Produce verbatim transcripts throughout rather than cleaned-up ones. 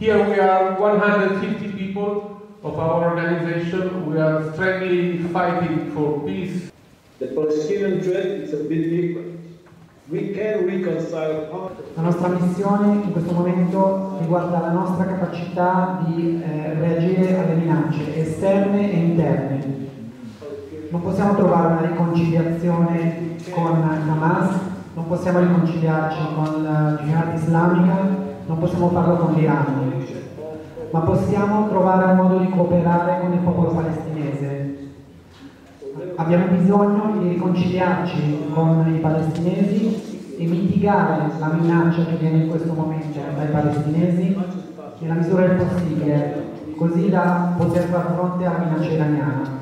Here we are one hundred fifty people of our organization. We are strongly fighting for peace. The Palestinian threat is a bit different. We can reconcile part of La nostra missione in questo momento riguarda la nostra capacità di eh, reagire alle minacce esterne e interne. Non possiamo trovare una riconciliazione con Hamas, non possiamo riconciliarci con la Jihad islamica, non possiamo farlo con l'Iran, ma possiamo trovare un modo di cooperare con il popolo palestinese. Abbiamo bisogno di riconciliarci con i palestinesi e mitigare la minaccia che viene in questo momento dai palestinesi nella misura del possibile, così da poter far fronte alla minaccia iraniana.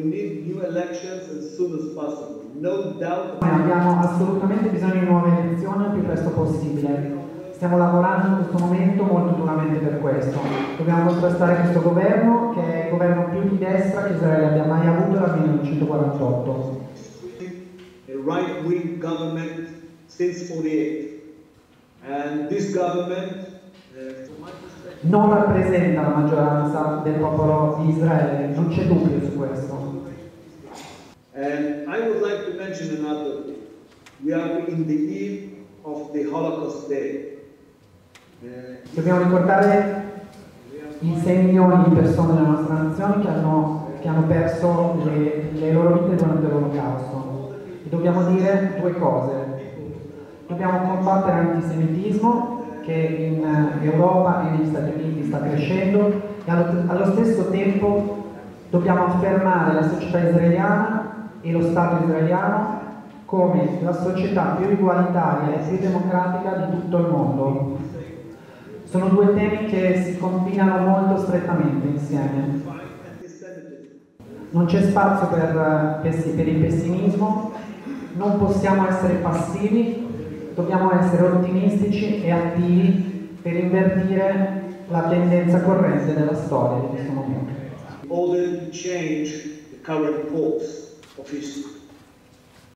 Abbiamo assolutamente bisogno di nuove elezioni il più presto possibile. Stiamo lavorando in questo momento molto duramente per questo. Dobbiamo contrastare questo governo, che è il governo più di destra che Israele abbia mai avuto dal millenovecentoquarantotto. A right-wing government since forty-eight. And this government non rappresenta la maggioranza del popolo di Israele, non c'è dubbio su questo. And I would like to mention another thing. We are in the eve of the Holocaust Day. Dobbiamo ricordare i sei milioni di persone della nostra nazione che hanno, che hanno perso le, le loro vite durante l'Olocausto. E dobbiamo dire due cose. Dobbiamo combattere l'antisemitismo che in Europa e negli Stati Uniti sta crescendo e allo, allo stesso tempo dobbiamo affermare la società israeliana e lo Stato israeliano come la società più egualitaria e più democratica di tutto il mondo. Sono due temi che si combinano molto strettamente insieme. Non c'è spazio per, per il pessimismo, non possiamo essere passivi, dobbiamo essere ottimistici e attivi per invertire la tendenza corrente della storia di questo momento. In order to change the current course of history.